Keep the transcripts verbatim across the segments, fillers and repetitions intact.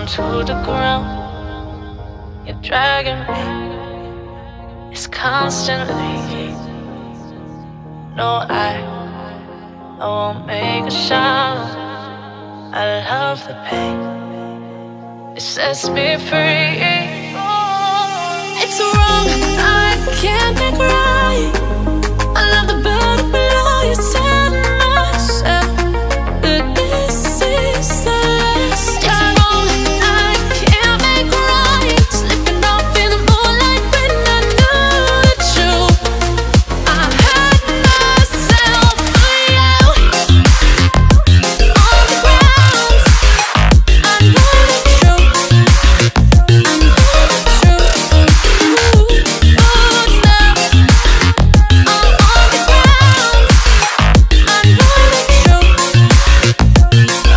to the ground. You're dragging me, it's constantly. No, I, I won't make a sound. I love the pain, it sets me free. It's wrong, I can't make right. I love the bird below you, tell myself that this is the last time. It's wrong, I can't make right. Slipping off in the moonlight when I knew the truth. I hurt myself for you. On the ground, I know the truth. I know the truth. Oh, now I'm on the ground. I know the truth. Oh, the truth.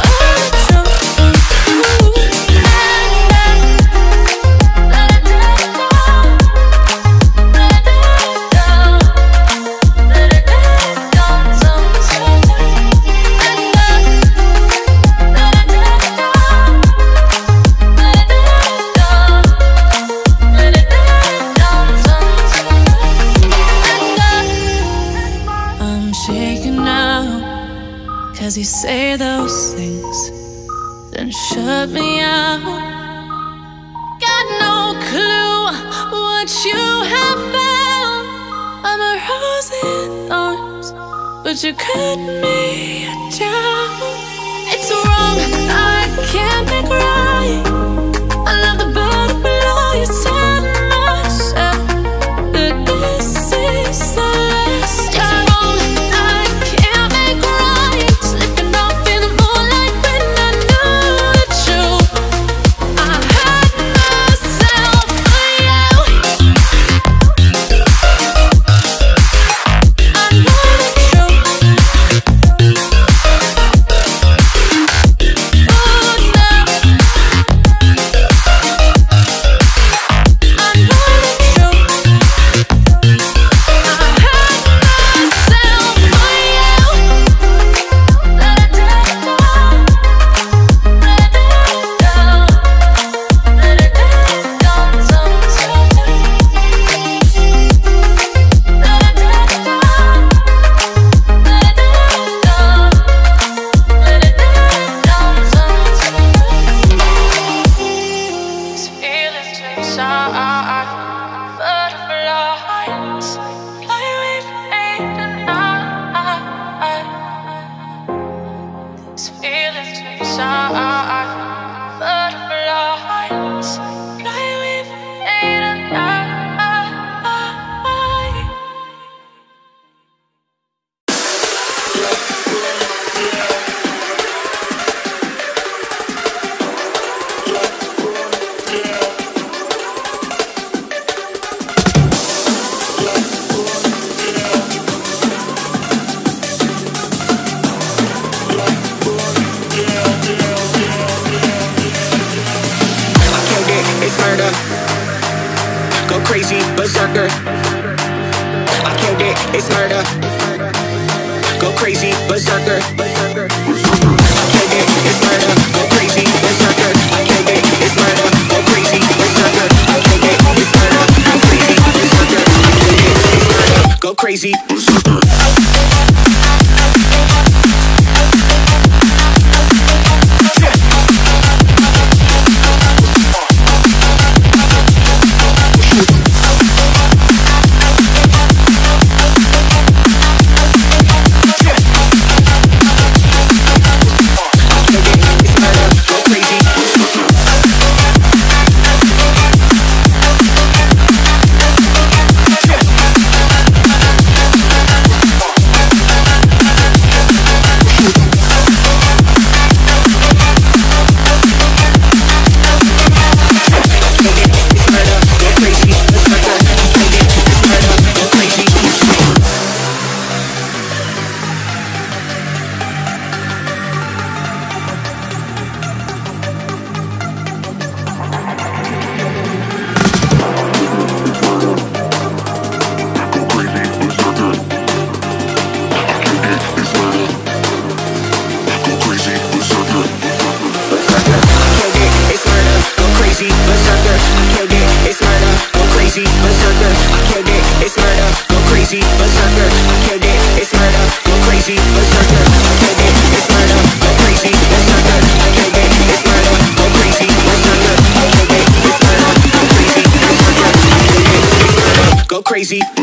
I'm shaking now, 'cause you say those things, then shut me out. Got no clue what you have found. I'm a rose in thorns, but you cut me down. It's wrong, I can't make right. I love the bird below you, tell myself that this is the last time. It's wrong, I can't make right. Slipping off in the moonlight when I knew the truth. I hurt myself for you. I know the truth. Oh, now I know the truth. I hurt myself for you. Let it down, let it down, let it down, sometimes. Let it down, let it down, let it down, sometimes. These feelings inside, butterflies fly with me tonight. These feelings inside, butterflies fly with me tonight. I killed it, it's murder. Go crazy, berserker. I killed it, it's murder. Go crazy, berserker. I killed it, it's murder. Go crazy, berserker. I killed it, it's murder. Go crazy, berserker. I killed it, it's murder. Go crazy, berserker. I killed it, it's murder. Go crazy, berserker. crazy berserker. I killed it, it's murder. Go crazy berserker. I killed it, it's murder. Go crazy berserker. I killed it, it's murder. Go crazy berserker. I killed it, it's murder. Go crazy.